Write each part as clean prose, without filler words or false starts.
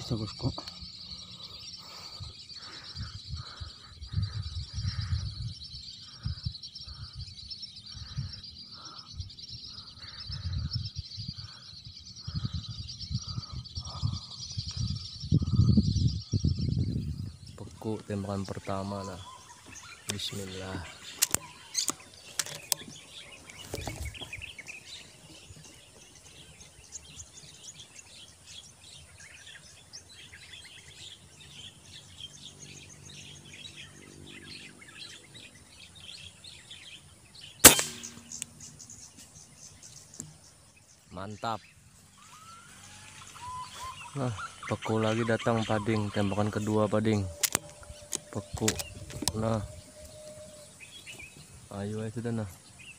ya bosku. Beku tembakan pertama lah. Bismillah. Mantap. Nah, beku lagi datang Pading, tembakan kedua Pading. Beku. Nah. Ayo sudah nah.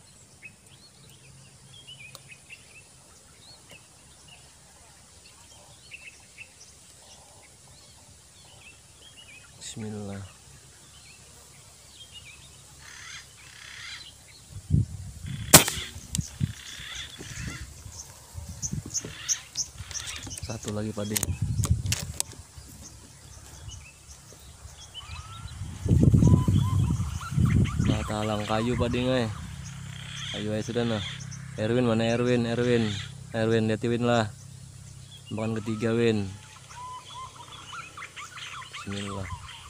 Bismillah. Satu lagi Pading. Nah, talang kayu Pading Ayo sudah nah. Erwin mana Erwin? Erwin lihat Win lah. Tembakan ketiga Win. Bismillah.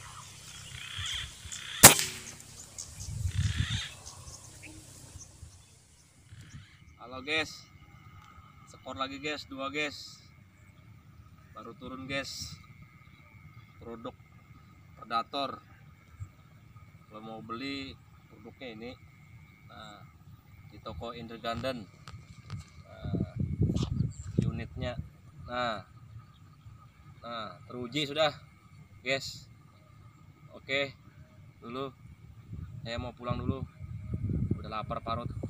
Halo guys. Skor lagi guys, 2 guys. Baru turun guys. Produk Predator. Kalau mau beli produknya ini, nah, di toko Indreganden, unitnya, nah teruji sudah guys. Oke dulu, saya mau pulang dulu, udah lapar parut.